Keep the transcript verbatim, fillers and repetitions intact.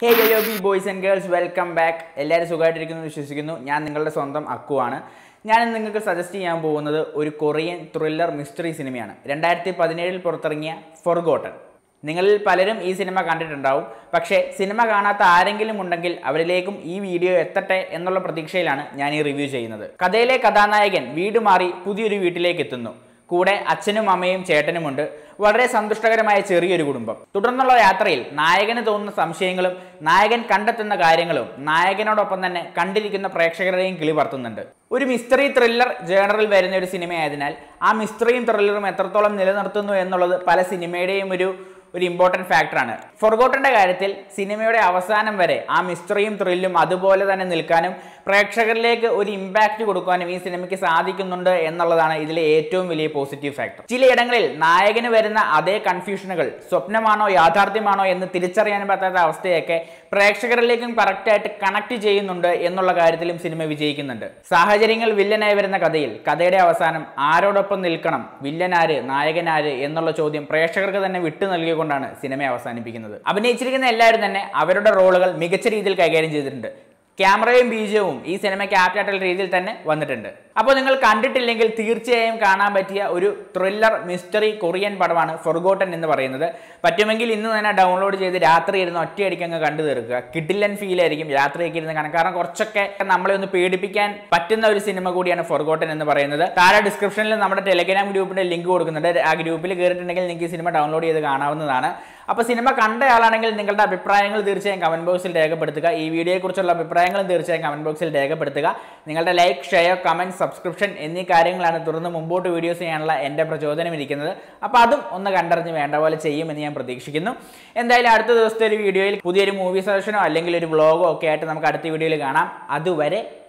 Hey yo yo boys and girls, welcome back. എല്ലാവരും സുഖമായിട്ടിരിക്കുന്നു വിശ്വസിക്കുന്നു. ഞാൻ നിങ്ങളുടെ സ്വന്തം അക്കുവാണ്. ഞാൻ നിങ്ങൾക്ക് സജസ്റ്റ് ചെയ്യാൻ പോകുന്നത് ഒരു കൊറിയൻ ത്രില്ലർ മിസ്റ്ററി സിനിമയാണ്. രണ്ടായിരത്തി പതിനേഴിൽ പുറത്തിറങ്ങിയ ഫോർഗോട്ടൺ. നിങ്ങളിൽ പലരും ഈ സിനിമ കണ്ടിട്ടുണ്ടാവും. പക്ഷേ സിനിമ കാണാത്ത ആരെങ്കിലും ഉണ്ടെങ്കിൽ അവരിലേക്കും ഈ വീഡിയോ എത്തട്ടെ എന്നുള്ള പ്രതീക്ഷയിലാണ് ഞാൻ ഈ റിവ്യൂ ചെയ്യുന്നത്. കഥയിലെ കഥാനായകൻ വീട് മാറി പുതിയൊരു വീട്ടിലേക്ക് എത്തുന്നു. കൂടെ അച്ഛനും അമ്മയും ചേട്ടനുമുണ്ട്. വളരെ സന്തുഷ്ടകരമായ ചെറിയൊരു കുടുംബം. തുടർന്നുള്ള യാത്രയിൽ നായകന് തോന്നുന്ന സംശയങ്ങളും നായകൻ കണ്ടെത്തുന്ന കാര്യങ്ങളും നായകനോടൊപ്പം തന്നെ കണ്ടിരിക്കുന്ന പ്രേക്ഷകരെയും കിളിപറത്തുന്നുണ്ട്. ഒരു മിസ്റ്ററി ത്രില്ലർ ജേണറിൽ വരുന്ന ഒരു സിനിമയായതിനാൽ ആ മിസ്റ്ററിയും ത്രില്ലറും എത്രത്തോളം നിലനിർത്തുന്നു എന്നുള്ളത് പല സിനിമയുടെയും ഒരു ഒരു ഇമ്പോർട്ടൻറ്റ് ഫാക്ടറാണ്. ഫോർഗോട്ടൻ്റെ കാര്യത്തിൽ സിനിമയുടെ അവസാനം വരെ ആ മിസ്റ്ററിയും ത്രില്ലും അതുപോലെ തന്നെ നിൽക്കാനും പ്രേക്ഷകരിലേക്ക് ഒരു ഇമ്പാക്റ്റ് കൊടുക്കാനും ഈ സിനിമയ്ക്ക് സാധിക്കുന്നുണ്ട് എന്നുള്ളതാണ് ഇതിലെ ഏറ്റവും വലിയ പോസിറ്റീവ് ഫാക്ടർ. ചിലയിടങ്ങളിൽ നായകന് വരുന്ന അതേ കൺഫ്യൂഷനുകൾ സ്വപ്നമാണോ യാഥാർത്ഥ്യമാണോ എന്ന് തിരിച്ചറിയാൻ പറ്റാത്ത അവസ്ഥയൊക്കെ പ്രേക്ഷകരിലേക്കും കറക്റ്റായിട്ട് കണക്ട് ചെയ്യുന്നുണ്ട് എന്നുള്ള കാര്യത്തിലും സിനിമ വിജയിക്കുന്നുണ്ട്. സാഹചര്യങ്ങൾ വില്ലനായി വരുന്ന കഥയിൽ കഥയുടെ അവസാനം ആരോടൊപ്പം നിൽക്കണം, വില്ലനാര് നായകനാര് എന്നുള്ള ചോദ്യം പ്രേക്ഷകർക്ക് തന്നെ വിട്ടു നൽകിക്കൊണ്ടാണ് സിനിമ അവസാനിപ്പിക്കുന്നത്. അഭിനയിച്ചിരിക്കുന്ന എല്ലാവരും തന്നെ അവരുടെ റോളുകൾ മികച്ച രീതിയിൽ കൈകാര്യം ചെയ്തിട്ടുണ്ട്. ക്യാമറയും ബീജവും ഈ സിനിമയ്ക്ക് ആപ്റ്റായിട്ടുള്ള രീതിയിൽ തന്നെ വന്നിട്ടുണ്ട്. അപ്പോൾ നിങ്ങൾ കണ്ടിട്ടില്ലെങ്കിൽ തീർച്ചയായും കാണാൻ പറ്റിയ ഒരു ത്രില്ലർ മിസ്റ്ററി കൊറിയൻ പടമാണ് ഫോർഗോട്ടൺ എന്ന് പറയുന്നത്. പറ്റുമെങ്കിൽ ഇന്ന് തന്നെ ഡൗൺലോഡ് ചെയ്ത് രാത്രി ഇരുന്ന് ഒറ്റയടിക്ക് അങ്ങ് കണ്ടു തീർക്കുക. കിഡിലൻ ഫീൽ ആയിരിക്കും രാത്രിയൊക്കെ ഇരുന്ന് കാണാൻ. കാരണം കുറച്ചൊക്കെ നമ്മളെ ഒന്ന് പേടിപ്പിക്കാൻ പറ്റുന്ന ഒരു സിനിമ കൂടിയാണ് ഫോർഗോട്ടൺ എന്ന് പറയുന്നത്. താഴെ ഡിസ്ക്രിപ്ഷനിൽ നമ്മുടെ ടെലഗ്രാം ഗ്രൂപ്പിന്റെ ലിങ്ക് കൊടുക്കുന്നുണ്ട്. ആ ഗ്രൂപ്പിൽ കയറിയിട്ടുണ്ടെങ്കിൽ നിങ്ങൾക്ക് ഈ സിനിമ ഡൗൺലോഡ് ചെയ്ത് കാണാവുന്നതാണ്. അപ്പോൾ സിനിമ കണ്ടയാളാണെങ്കിൽ നിങ്ങളുടെ അഭിപ്രായങ്ങൾ തീർച്ചയായും കമന്റ് ബോക്സിൽ രേഖപ്പെടുത്തുക. ഈ വീഡിയോയെക്കുറിച്ചുള്ള അഭിപ്രായങ്ങളും തീർച്ചയായും കമന്റ് ബോക്സിൽ രേഖപ്പെടുത്തുക. നിങ്ങളുടെ ലൈക്ക്, ഷെയർ, കമന്റ്, സബ്സ്ക്രിപ്ഷൻ എന്നീ കാര്യങ്ങളാണ് തുടർന്ന് മുമ്പോട്ട് വീഡിയോസ് ചെയ്യാനുള്ള എൻ്റെ പ്രചോദനം ഇരിക്കുന്നത്. അപ്പോൾ അതും ഒന്ന് കണ്ടറിഞ്ഞ് വേണ്ട പോലെ ചെയ്യുമെന്ന് ഞാൻ പ്രതീക്ഷിക്കുന്നു. എന്തായാലും അടുത്ത ദിവസത്തെ ഒരു വീഡിയോയിൽ പുതിയൊരു മൂവി സജഷനോ അല്ലെങ്കിൽ ഒരു വ്ളോഗോ ഒക്കെ ആയിട്ട് നമുക്ക് അടുത്ത വീഡിയോയിൽ കാണാം. അതുവരെ